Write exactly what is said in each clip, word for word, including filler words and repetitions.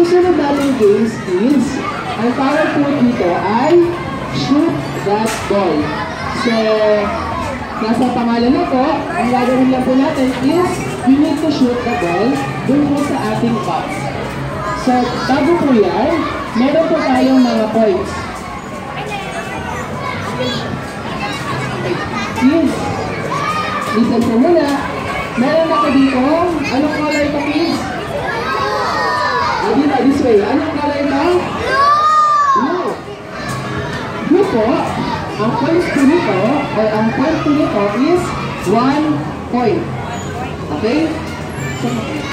susunod natin games is, ang tawag po dito ay shoot that ball. So, nasa pangalan na po, ang gagawin lang po natin is, you need to shoot the ball dun po sa ating box. So, bago po yan, meron po tayong mga points. Kids, listen po muna. Meron ako dito, anong color ito, kids? Ah, dito, this way. Anong color ito? Blue. Blue po, ang points po nito, or ang point po nito is one point. Okay? So,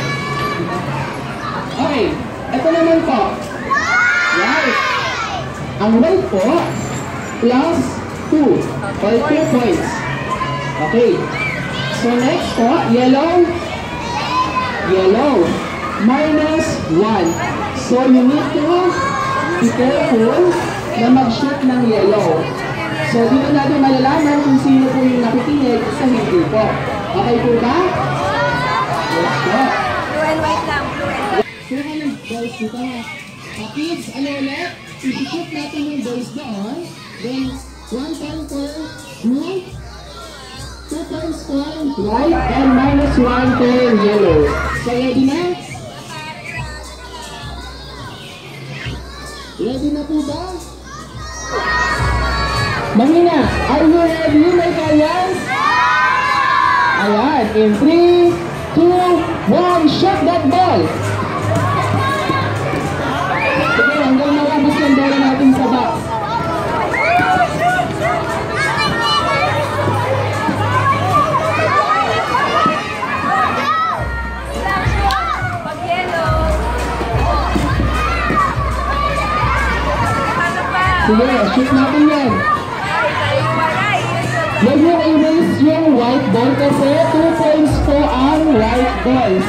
okay, ito naman po. Right. Ang white po, plus two, or two points. Okay. So next po, yellow, yellow, minus one. So you need to be careful na mag-shoot ng yellow. So dito natin malalaman kung sino po yung nakikinig sa hindi po. Okay po ba? Yes po. Blue and white lang, blue and white. So anong balls dito? Uh, kids, ano ulit? I-shoot natin yung balls doon. Then, one point for blue, two points for white, and minus one for yellow. So ready na? Ready na po ba? Mahina, are you ready, my kayas? Ayan, in three, two, one, shot that ball! Sige, hanggang malabas yung bola natin sa box. Sige, shoot natin yan. Huwag mo i-raise yung white ball kasi two points po ang white balls.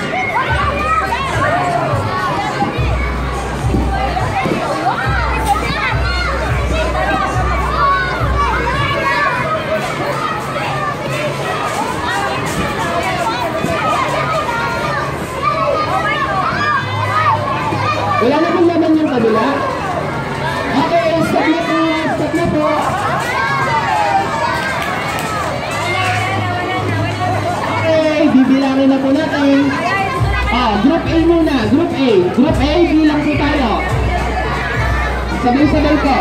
Wala na pong naman yung kabila. Okay, stop na po, stop na po. Okay, bibilangin na po natin. Ah, group A muna, group A. Group A, bilang po tayo. Sabay-sabay ko.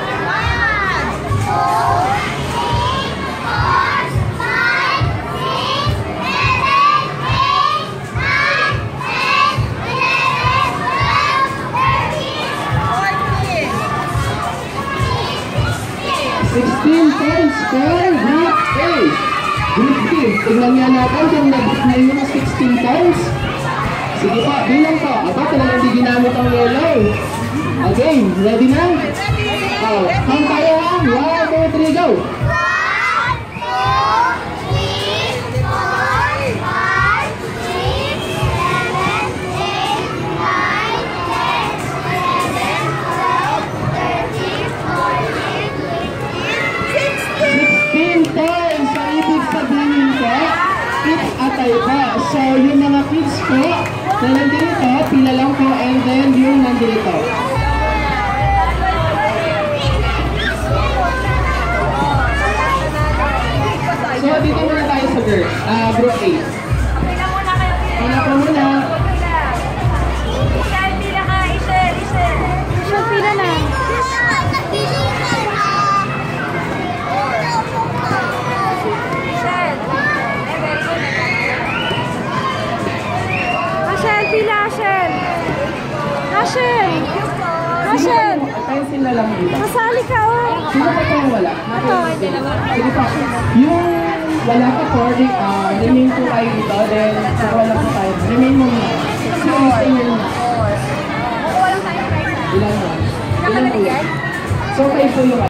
sixteen points for Group A. Group B, tignan nga natin kung nabot na yung sixteen points. Sige po, bilang po. Aba, talagang di ginamit ang yellow. Okay, ready na? Oh, count tayo ha. one, two, three, go! Atay po. So, yung mga kids po na nandito, pila lang po, and then yung nandito. So, dito muna tayo sa girls. Uh, group A. Pila po muna. Ishel, pila ka. Ishel, Ishel. Ishel, pila na. Pila, Ashel! Ashel! Ashel! Pencil na lang dito. Masali ka, oh! Sino pa itong wala? Ito, hindi naman. Sige pa. Yung wala pa po, uh, remain po tayo dito. Then, kung wala po tayo, remain mo muna. So, stay here muna. Ako walang tayo right na. Ilan mo? Ilan ka na bigyan? So, kayo po yung